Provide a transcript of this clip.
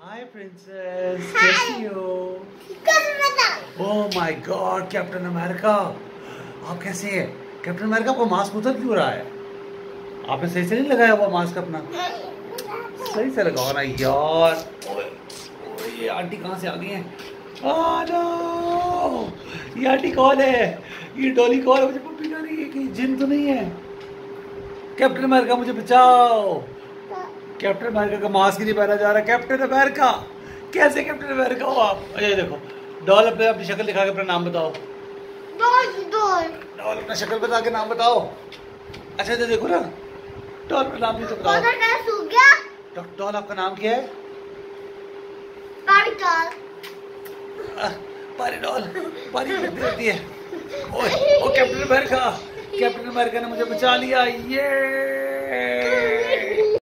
हाय princess, कैसी हो? Oh my God, Captain America, आप कैसे हैं? कैप्टन अमेरिका, आपको मास्क उतर क्यों रहा है? आपने सही से नहीं लगाया हुआ मास्क अपना? सही से लगाओ ना यार। ओए, ओए, ये आंटी कहाँ से आ गई हैं? नो, ये आंटी कौन है? ये डॉली कौन है? मुझे पप्पी कर रही है, कहीं जिन तो नहीं है? कैप्टन अमेरिका, मुझे बचाओ। कैप्टन अमेरिका का मास्क ही नहीं पहना जा रहा। कैप्टन अमेरिका, कैसे कैप्टन अमेरिका हो आप? अजय देखो, डॉल अपनी शक्ल दिखा के अपना नाम बताओ। डॉल अपना शक्ल बता के नाम बताओ। अच्छा तो देखो ना, डॉल अपना नाम भी तो बताओ। डॉल, आपका नाम क्या है? पारी डॉल, पारी लगती रहती है। ओए, ओ कैप्टन अमेरिका, कैप्टन अमेरिका ने मुझे बचा लिया। ये